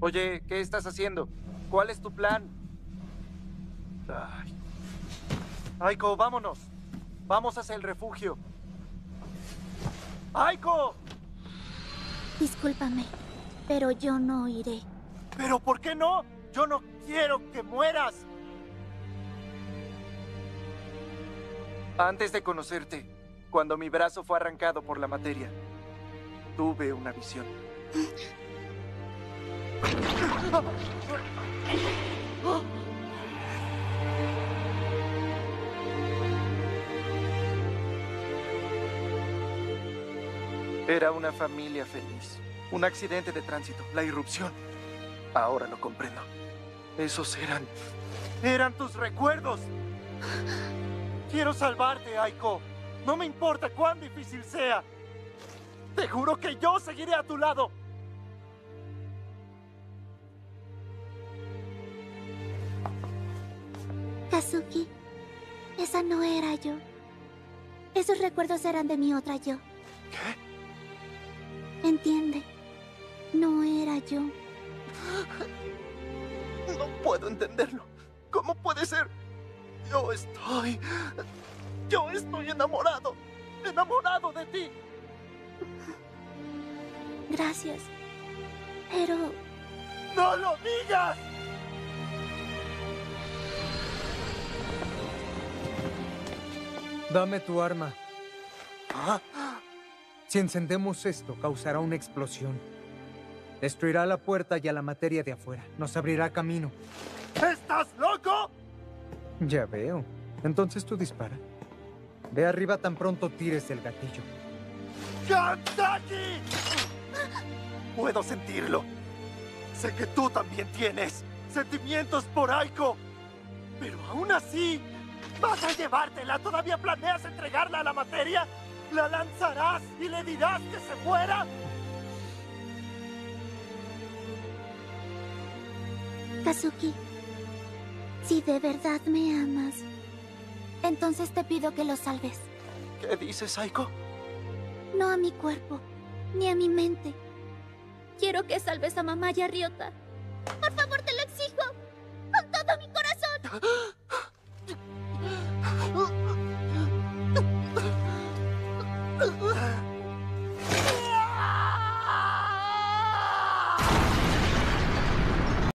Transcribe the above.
Oye, ¿qué estás haciendo? ¿Cuál es tu plan? Ay. Aiko, vámonos. Vamos hacia el refugio. ¡Aiko! Discúlpame, pero yo no iré. ¿Pero por qué no? Yo no quiero que mueras. Antes de conocerte, cuando mi brazo fue arrancado por la materia, tuve una visión. Era una familia feliz. Un accidente de tránsito, la irrupción. Ahora lo comprendo. Esos eran tus recuerdos. Quiero salvarte, Aiko. No me importa cuán difícil sea. Te juro que yo seguiré a tu lado. Kazuki, esa no era yo. Esos recuerdos eran de mi otra yo. ¿Qué? Entiende, no era yo. No puedo entenderlo. ¿Cómo puede ser? Yo estoy enamorado. Enamorado de ti. Gracias, pero... ¡No lo digas! Dame tu arma. ¿Ah? Si encendemos esto, causará una explosión. Destruirá la puerta y a la materia de afuera. Nos abrirá camino. ¿Estás loco? Ya veo. Entonces tú dispara. Ve arriba tan pronto tires el gatillo. ¡Kazaki! Puedo sentirlo. Sé que tú también tienes sentimientos por Aiko. Pero aún así, ¿vas a llevártela? ¿Todavía planeas entregarla a la materia? ¿La lanzarás y le dirás que se muera? Kazuki, si de verdad me amas, entonces te pido que lo salves. ¿Qué dices, Aiko? No a mi cuerpo, ni a mi mente. Quiero que salves a mamá y a Ryota. Por favor, te lo exijo. Con todo mi corazón.